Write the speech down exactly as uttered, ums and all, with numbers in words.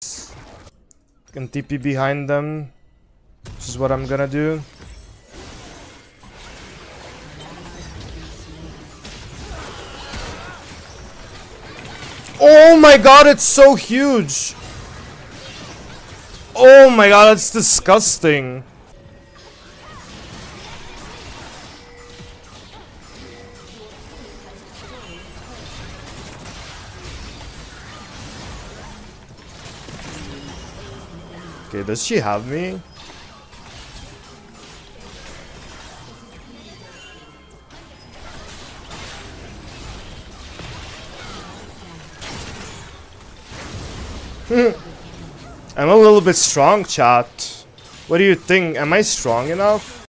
Can T P behind them. This is what I'm gonna do. Oh my god, it's so huge! Oh my god, that's disgusting. Okay, does she have me? I'm a little bit strong, chat. What do you think? Am I strong enough?